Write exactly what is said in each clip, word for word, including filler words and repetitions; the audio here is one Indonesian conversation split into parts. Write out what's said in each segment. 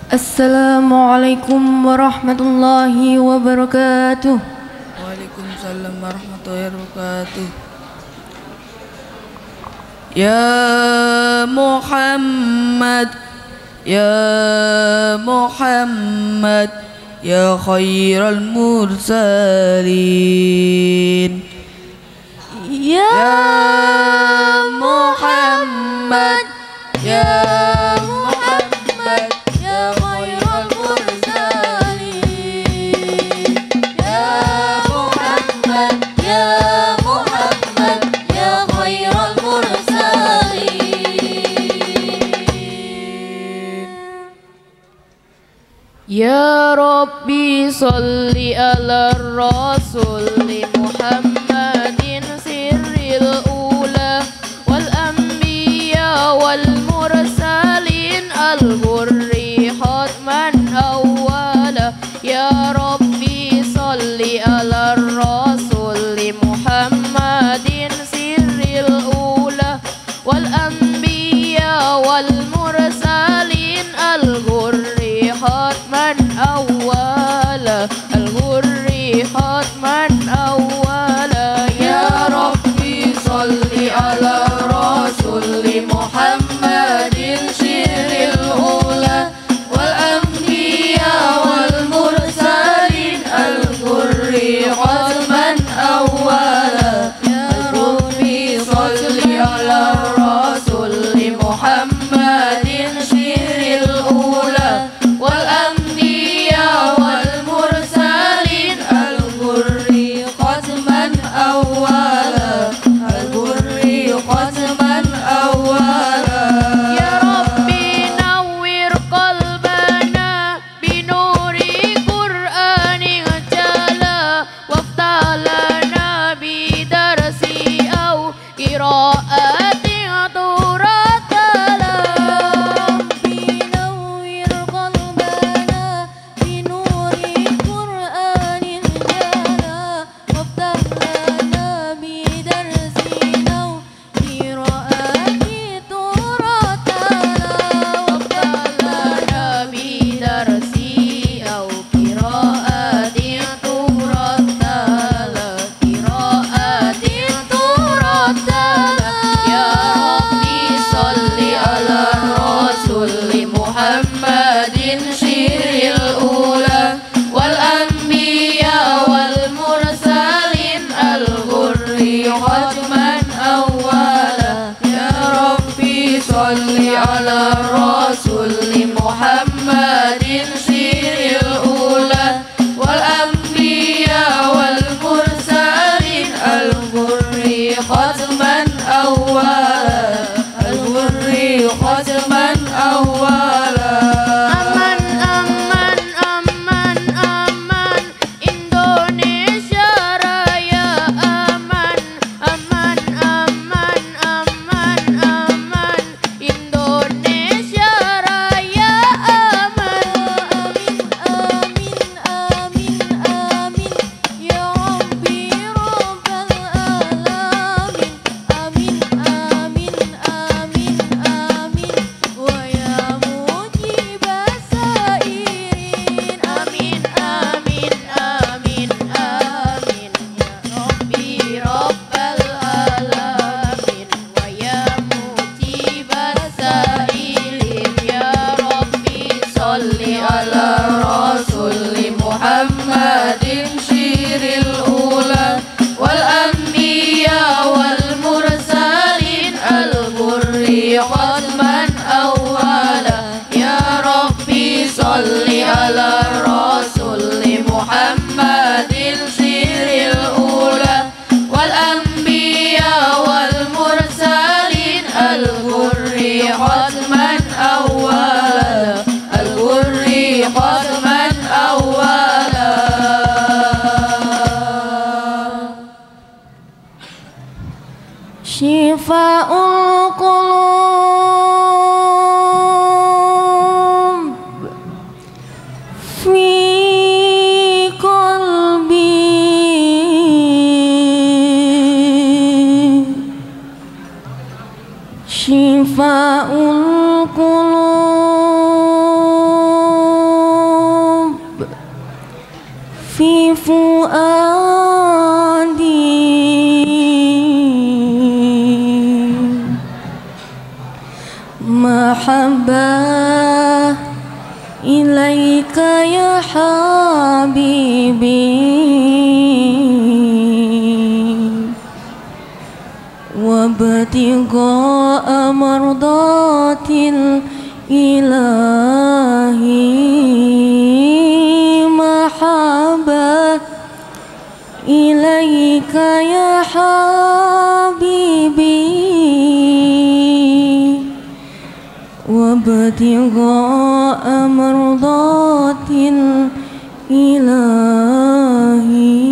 Assalamualaikum warahmatullahi wabarakatuh. Waalaikumsalam warahmatullahi wabarakatuh. Ya Muhammad, ya Muhammad, ya khairal mursalin. Ya, Ya Muhammad, ya Muhammad, ya khairal mursalin. Ya Muhammad, ya Muhammad, ya khairal mursalin. Ya Rabbi salli ala Rasuli Muhammadin sirril ula wal anbiya wal mursalin al ghurri khatman awwala. Ya Rabbi salli ala Rasuli Muhammadin sirril ula wal anbiya wal mursalin al ghurri khatman awwala al ghurri khatman awwala. Ya Rabbi salli ala Rasuli Muhammadin sirril ula wal anbiya wal mursalin al ghurri khatman awwala. Ya Rabbi salli ala Rasuli Muhammadin sirril ula wal anbiya wal mursalin al ghurri khatman awwala al ghurri khatman awwala. Ya Rabbi nawwir qalbana binuri Qur'anin jala waftalana bidarsi au qira'atin turatala. binawwir qalbana binuri Qur'anin jala waftah lana bidarsina qiraati turatala. Waftalana bidarsi au qira'atin turatala qira'atin turatala. Ya Rabbi salli ala Rasuli Muhammadin sirril ula wal anbiya wal mursalin al ghurri khatman awwala. Ya Rabbi salli ala Rasuli Muhammadin sirril ula wal anbiya wal mursalin al ghurri khatman awwala al ghurri khatman awwala. Aman, aman, aman, aman, Indonesia Raya aman, aman, aman, aman, aman, Indonesia Raya aman. Amin, amin, amin, ya Rabbi rabbal alamin. Amin, amin, amin, amin, wa ya mahabbah ilaika ya habibi wabtigha'a mardatil ilahi mahabbah ilaika ya habibi wabtigha'a mardatil ilahi.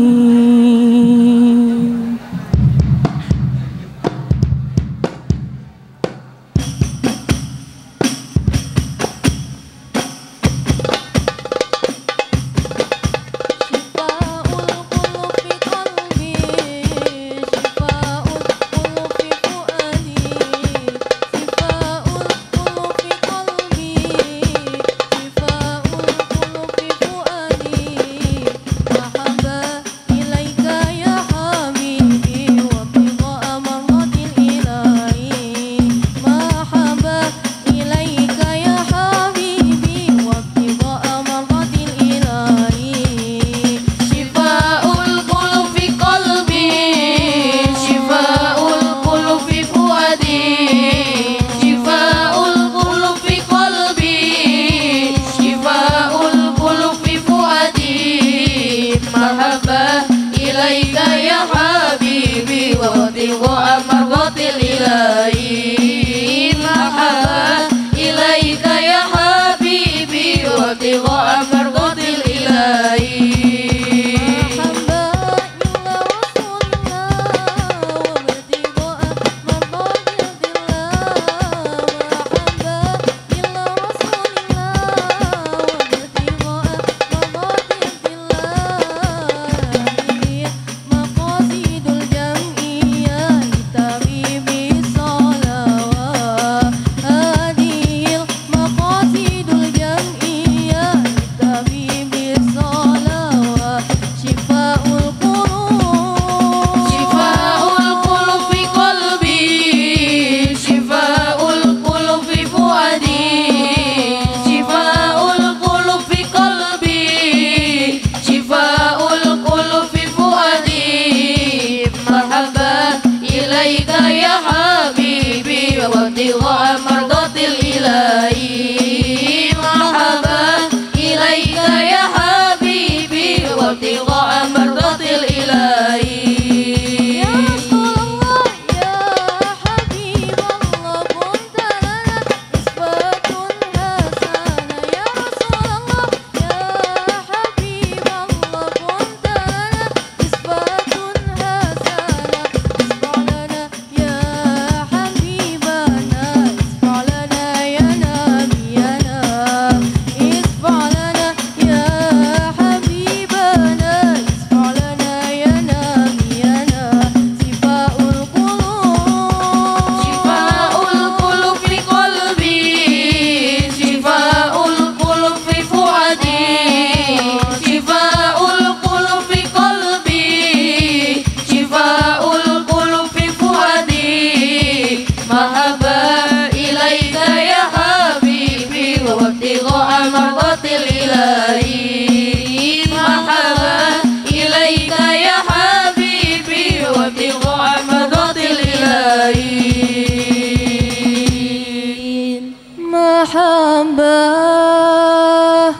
Mahabbah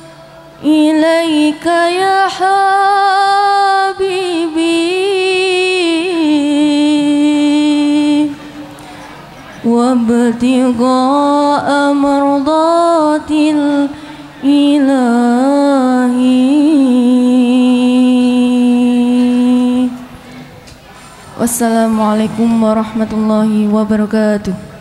ilaika ya habibi wabtigha'a mardatil ilahi. Wassalamualaikum warahmatullahi wabarakatuh.